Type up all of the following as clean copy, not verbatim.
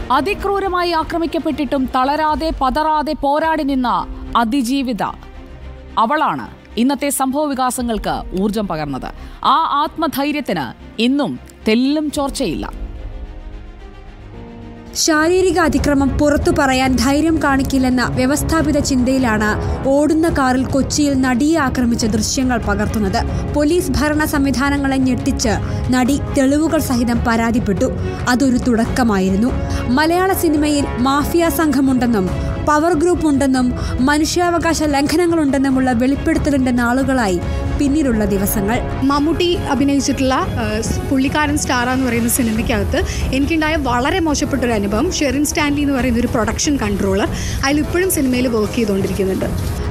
അതിക്രൂരമായി ആക്രമിക്കപ്പെട്ടിട്ടും തളരാതെ പതറാതെ പോരാടി നിന്ന അതിജീവിത അവളാണ് ഇന്നത്തെ സംഭവ വികാസങ്ങൾക്ക് ഊർജം പകർന്നത്. ആ ആത്മധൈര്യത്തിന് ഇന്നും തെല്ലും ചോർച്ചയില്ല. ശാരീരിക അതിക്രമം പുറത്തു പറയാൻ ധൈര്യം കാണിക്കില്ലെന്ന വ്യവസ്ഥാപിത ചിന്തയിലാണ് ഓടുന്ന കാറിൽ കൊച്ചിയിൽ നടിയെ ആക്രമിച്ച ദൃശ്യങ്ങൾ പകർത്തുന്നത്. പോലീസ് ഭരണ സംവിധാനങ്ങളെ ഞെട്ടിച്ച് നടി തെളിവുകൾ സഹിതം പരാതിപ്പെട്ടു. അതൊരു തുടക്കമായിരുന്നു. മലയാള സിനിമയിൽ മാഫിയ സംഘമുണ്ടെന്നും പവർ ഗ്രൂപ്പ് ഉണ്ടെന്നും മനുഷ്യാവകാശ ലംഘനങ്ങളുണ്ടെന്നുമുള്ള വെളിപ്പെടുത്തലിന്റെ നാളുകളായി പിന്നീടുള്ള ദിവസങ്ങൾ. മമ്മൂട്ടി അഭിനയിച്ചിട്ടുള്ള പുള്ളിക്കാരൻ സ്റ്റാർ എന്ന് പറയുന്ന സിനിമയ്ക്കകത്ത് എനിക്കുണ്ടായ വളരെ മോശപ്പെട്ടൊരു അനുഭവം. ഷെറിൻ സ്റ്റാൻലി എന്ന് പറയുന്ന ഒരു പ്രൊഡക്ഷൻ കൺട്രോളർ അതിലിപ്പോഴും സിനിമയിൽ വർക്ക് ചെയ്തുകൊണ്ടിരിക്കുന്നുണ്ട്.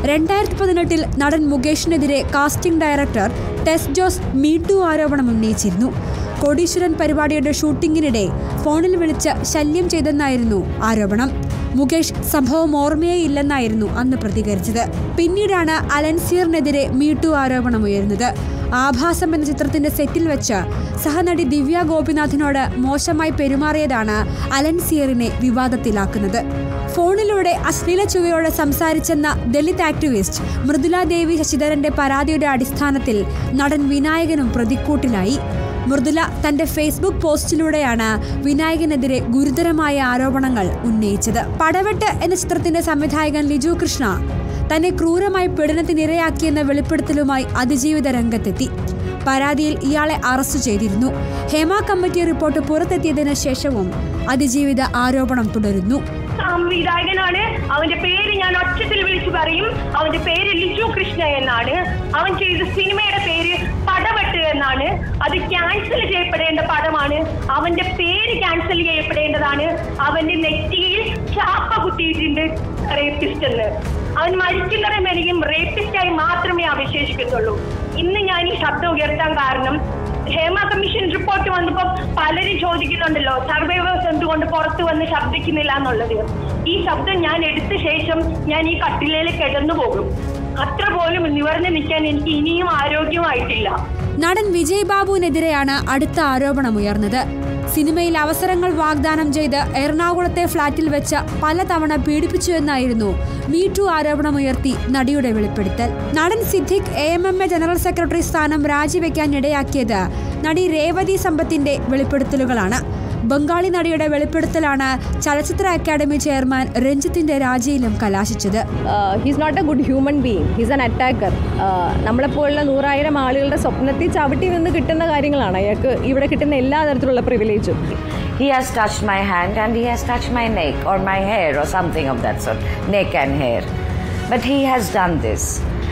2018 നടൻ മുകേഷിനെതിരെ casting director Tess Jose me too ആരോപണം ഉന്നയിച്ചിരുന്നു. കോടീശ്വരൻ പരിപാടിയുടെ ഷൂട്ടിങ്ങിനിടെ ഫോണിൽ വിളിച്ച് ശല്യം ചെയ്തെന്നായിരുന്നു ആരോപണം. മുകേഷ് സംഭവം ഓർമ്മയേ ഇല്ലെന്നായിരുന്നു അന്ന് പ്രതികരിച്ചത്. പിന്നീടാണ് അലൻസിയറിനെതിരെ മീടു ആരോപണം ഉയരുന്നത്. ആഭാസം എന്ന ചിത്രത്തിന്റെ സെറ്റിൽ വെച്ച് സഹനടി ദിവ്യ ഗോപിനാഥിനോട് മോശമായി പെരുമാറിയതാണ് അലൻസിയറിനെ വിവാദത്തിലാക്കുന്നത്. ഫോണിലൂടെ അശ്ലീല ചുവയോടെ സംസാരിച്ചെന്ന ദലിത് ആക്ടിവിസ്റ്റ് മൃദുല ദേവി ശശിധരന്റെ പരാതിയുടെ അടിസ്ഥാനത്തിൽ നടൻ വിനായകനും പ്രതിക്കൂട്ടിലായി. മൃദുല തന്റെ ഫേസ്ബുക്ക് പോസ്റ്റിലൂടെയാണ് വിനായകനെതിരെ ഗുരുതരമായ ആരോപണങ്ങൾ ഉന്നയിച്ചത്. പടവെട്ട് എന്ന ചിത്രത്തിന്റെ സംവിധായകൻ ലിജു കൃഷ്ണ തന്നെ ക്രൂരമായി പീഡനത്തിനിരയാക്കിയെന്ന വെളിപ്പെടുത്തലുമായി അതിജീവിത രംഗത്തെത്തി. പരാതിയിൽ ഇയാളെ അറസ്റ്റ് ചെയ്തിരുന്നു. ഹേമ കമ്മിറ്റി റിപ്പോർട്ട് പുറത്തെത്തിയതിനു ശേഷവും അതിജീവിത ആരോപണം തുടരുന്നു. സംവിധായകനാണ്, അവന്റെ പേര് ഞാൻ ഒച്ചത്തിൽ വിളിച്ചു പറയും. അവന്റെ പേര് ലിജു കൃഷ്ണ എന്നാണ്. അവൻ ചെയ്ത സിനിമയുടെ പേര് പടവെട്ട് എന്നാണ്. അത് ക്യാൻസൽ ചെയ്യപ്പെടേണ്ട പടമാണ്. അവന്റെ പേര് ക്യാൻസൽ ചെയ്യപ്പെടേണ്ടതാണ്. അവന്റെ നെറ്റിയിൽ ചാപ്പ കുത്തിയിട്ടുണ്ട് റേപ്പിസ്റ്റ് എന്ന്. അവൻ മരിക്കുന്നവരെ വരെയും റേപ്പിസ്റ്റായി മാത്രമേ അവശേഷിക്കത്തുള്ളൂ. ഇന്ന് ഞാൻ ഈ ശബ്ദം ഉയർത്താൻ കാരണം ഹേമ കമ്മീഷൻ റിപ്പോർട്ട് വന്നപ്പോൾ പലരും ചോദിക്കുന്നുണ്ടല്ലോ സർവൈവേഴ്സ് എന്തുകൊണ്ട് പുറത്തു വന്ന് ശബ്ദിക്കുന്നില്ല എന്നുള്ളത്. ഈ ശബ്ദം ഞാൻ എടുത്ത ശേഷം ഞാൻ ഈ കട്ടിലയിൽ കിടന്നു പോകും. അത്ര പോലും നിവർന്ന് നിൽക്കാൻ എനിക്ക് ഇനിയും ആരോഗ്യമായിട്ടില്ല. നടൻ വിജയ് ബാബുവിനെതിരെയാണ് അടുത്ത ആരോപണം ഉയർന്നത്. സിനിമയിൽ അവസരങ്ങൾ വാഗ്ദാനം ചെയ്ത് എറണാകുളത്തെ ഫ്ളാറ്റിൽ വെച്ച് പലതവണ പീഡിപ്പിച്ചു എന്നായിരുന്നു മീടു ആരോപണമുയർത്തി നടിയുടെ വെളിപ്പെടുത്തൽ. നടൻ സിദ്ദിഖ് AMMA ജനറൽ സെക്രട്ടറി സ്ഥാനം രാജിവെക്കാൻ ഇടയാക്കിയത് നടി രേവതി സമ്പത്തിന്റെ വെളിപ്പെടുത്തലുകളാണ്. ബംഗാളി നടിയുടെ വെളിപ്പെടുത്തലാണ് ചലച്ചിത്ര അക്കാദമി ചെയർമാൻ രഞ്ജിത്തിന്റെ രാജിയിലും കലാശിച്ചത്. He's not a good human being, he's an attacker. നമ്മളെപ്പോലുള്ള 100,000 ആളുകളുടെ സ്വപ്നത്തിൽ ചവിട്ടി നിന്ന് കിട്ടുന്ന കാര്യങ്ങളാണ് അയാൾക്ക് ഇവിടെ കിട്ടുന്ന എല്ലാ തരത്തിലുള്ള പ്രിവിലേജും. He has touched my hand and he has touched my neck or my hair or something of that sort, neck and hair. But he has done this.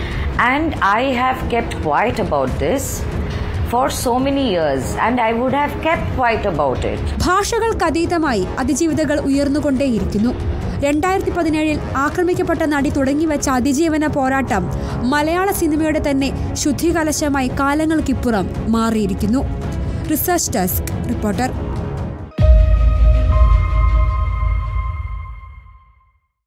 And I have kept quiet about this for so many years and I would have kept quiet about it. ഭാഷകൾക്കതീതമായി അതിജീവിതകൾ ഉയർന്നുകൊണ്ടേയിരിക്കുന്നു. 2017 ആക്രമിക്കപ്പെട്ട നടി തുടങ്ങിവെച്ച അതിജീവന പോരാട്ടം മലയാള സിനിമയുടെ തന്നെ ശുദ്ധികലശമായി കാലങ്ങൾക്കിപ്പുറം മാറിയിരിക്കുന്നു. Research desk reporter.